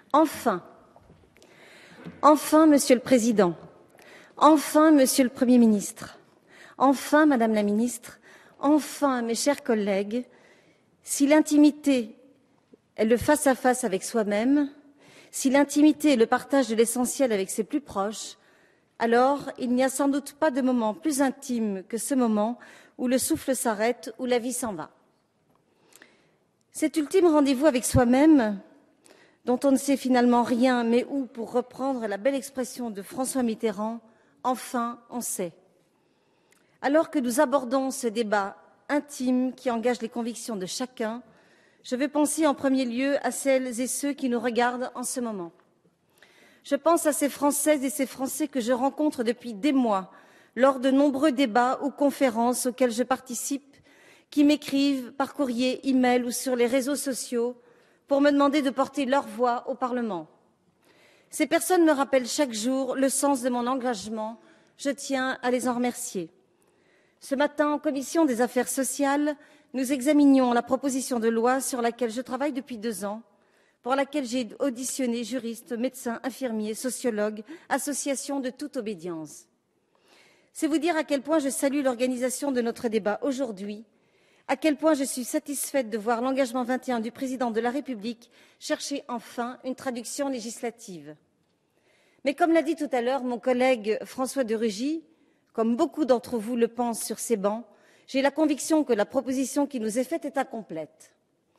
Enfin, enfin, Monsieur le Président, enfin, Monsieur le Premier ministre, enfin, Madame la Ministre, enfin, mes chers collègues, si l'intimité est le face-à-face avec soi-même, si l'intimité est le partage de l'essentiel avec ses plus proches, alors il n'y a sans doute pas de moment plus intime que ce moment où le souffle s'arrête, où la vie s'en va. Cet ultime rendez-vous avec soi-même, dont on ne sait finalement rien, mais où, pour reprendre la belle expression de François Mitterrand, enfin on sait. Alors que nous abordons ce débat intime qui engage les convictions de chacun, je veux penser en premier lieu à celles et ceux qui nous regardent en ce moment. Je pense à ces Françaises et ces Français que je rencontre depuis des mois, lors de nombreux débats ou conférences auxquels je participe, qui m'écrivent par courrier, e-mail ou sur les réseaux sociaux pour me demander de porter leur voix au Parlement. Ces personnes me rappellent chaque jour le sens de mon engagement. Je tiens à les en remercier. Ce matin, en commission des affaires sociales, nous examinions la proposition de loi sur laquelle je travaille depuis 2 ans, pour laquelle j'ai auditionné juristes, médecins, infirmiers, sociologues, associations de toute obédience. C'est vous dire à quel point je salue l'organisation de notre débat aujourd'hui, à quel point je suis satisfaite de voir l'engagement 21 du président de la République chercher enfin une traduction législative. Mais comme l'a dit tout à l'heure mon collègue François de Rugy, comme beaucoup d'entre vous le pensent sur ces bancs, j'ai la conviction que la proposition qui nous est faite est incomplète.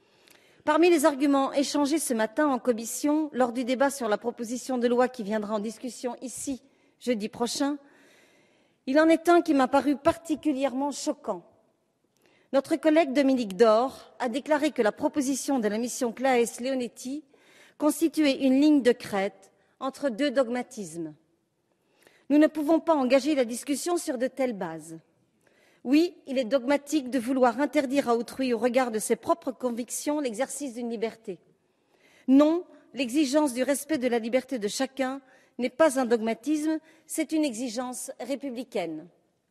Parmi les arguments échangés ce matin en commission, lors du débat sur la proposition de loi qui viendra en discussion ici jeudi prochain, il en est un qui m'a paru particulièrement choquant. Notre collègue Dominique Dore a déclaré que la proposition de la mission Claes-Leonetti constituait une ligne de crête entre 2 dogmatismes. Nous ne pouvons pas engager la discussion sur de telles bases. Oui, il est dogmatique de vouloir interdire à autrui, au regard de ses propres convictions, l'exercice d'une liberté. Non, l'exigence du respect de la liberté de chacun n'est pas un dogmatisme, c'est une exigence républicaine.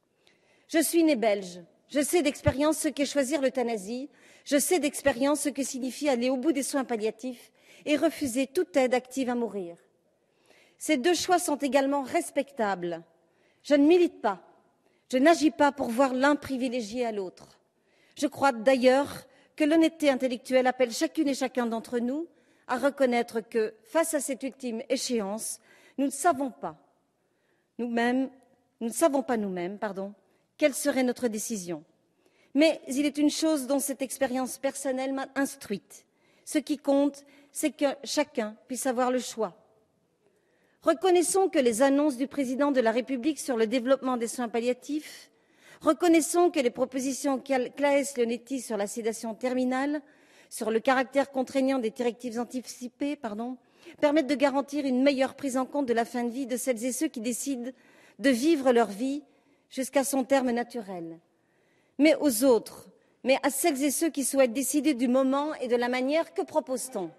Je suis née belge. Je sais d'expérience ce qu'est choisir l'euthanasie, je sais d'expérience ce que signifie aller au bout des soins palliatifs et refuser toute aide active à mourir. Ces 2 choix sont également respectables. Je ne milite pas, je n'agis pas pour voir l'un privilégié à l'autre. Je crois d'ailleurs que l'honnêteté intellectuelle appelle chacune et chacun d'entre nous à reconnaître que, face à cette ultime échéance, nous ne savons pas nous-mêmes, quelle serait notre décision. Mais il est une chose dont cette expérience personnelle m'a instruite. Ce qui compte, c'est que chacun puisse avoir le choix. Reconnaissons que les annonces du président de la République sur le développement des soins palliatifs, reconnaissons que les propositions Claes-Leonetti sur la sédation terminale, sur le caractère contraignant des directives anticipées, permettent de garantir une meilleure prise en compte de la fin de vie de celles et ceux qui décident de vivre leur vie jusqu'à son terme naturel. Mais aux autres, mais à celles et ceux qui souhaitent décider du moment et de la manière, que propose-t-on?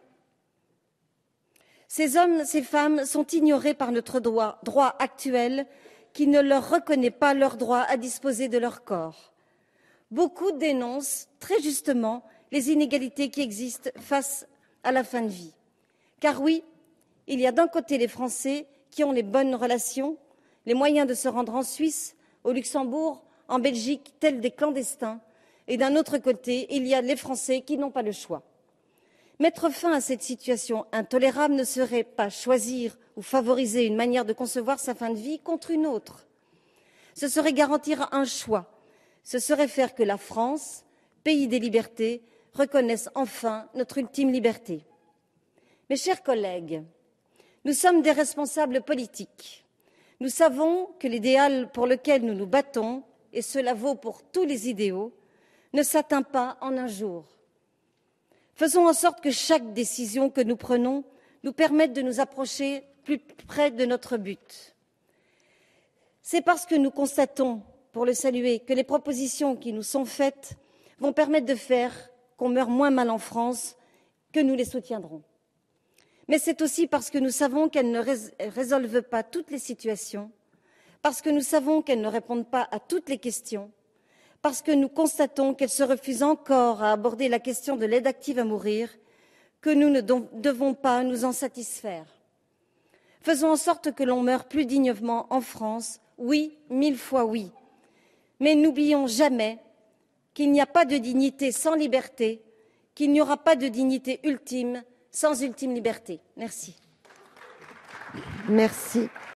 Ces hommes, ces femmes sont ignorés par notre droit actuel qui ne leur reconnaît pas leur droit à disposer de leur corps. Beaucoup dénoncent très justement les inégalités qui existent face à la fin de vie. Car oui, il y a d'un côté les Français qui ont les bonnes relations, les moyens de se rendre en Suisse, au Luxembourg, en Belgique, tels des clandestins, et d'un autre côté, il y a les Français qui n'ont pas le choix. Mettre fin à cette situation intolérable ne serait pas choisir ou favoriser une manière de concevoir sa fin de vie contre une autre. Ce serait garantir un choix. Ce serait faire que la France, pays des libertés, reconnaisse enfin notre ultime liberté. Mes chers collègues, nous sommes des responsables politiques. Nous savons que l'idéal pour lequel nous nous battons, et cela vaut pour tous les idéaux, ne s'atteint pas en un jour. Faisons en sorte que chaque décision que nous prenons nous permette de nous approcher plus près de notre but. C'est parce que nous constatons, pour le saluer, que les propositions qui nous sont faites vont permettre de faire qu'on meure moins mal en France que nous les soutiendrons. Mais c'est aussi parce que nous savons qu'elles ne résolvent pas toutes les situations, parce que nous savons qu'elles ne répondent pas à toutes les questions, parce que nous constatons qu'elles se refusent encore à aborder la question de l'aide active à mourir, que nous ne devons pas nous en satisfaire. Faisons en sorte que l'on meure plus dignement en France, oui, 1000 fois oui. Mais n'oublions jamais qu'il n'y a pas de dignité sans liberté, qu'il n'y aura pas de dignité ultime sans ultime liberté. Merci. Merci.